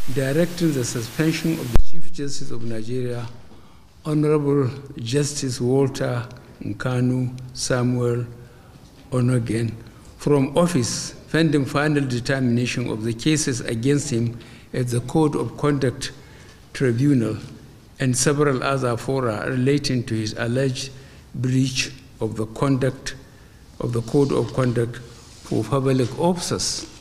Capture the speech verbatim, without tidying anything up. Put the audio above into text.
directing the suspension of the Chief Justice of Nigeria, Honorable Justice Walter Onnoghen Onnoghen, from office pending final determination of the cases against him at the Code of Conduct Tribunal and several other fora relating to his alleged breach of the conduct of the Code of Conduct for Public Officers.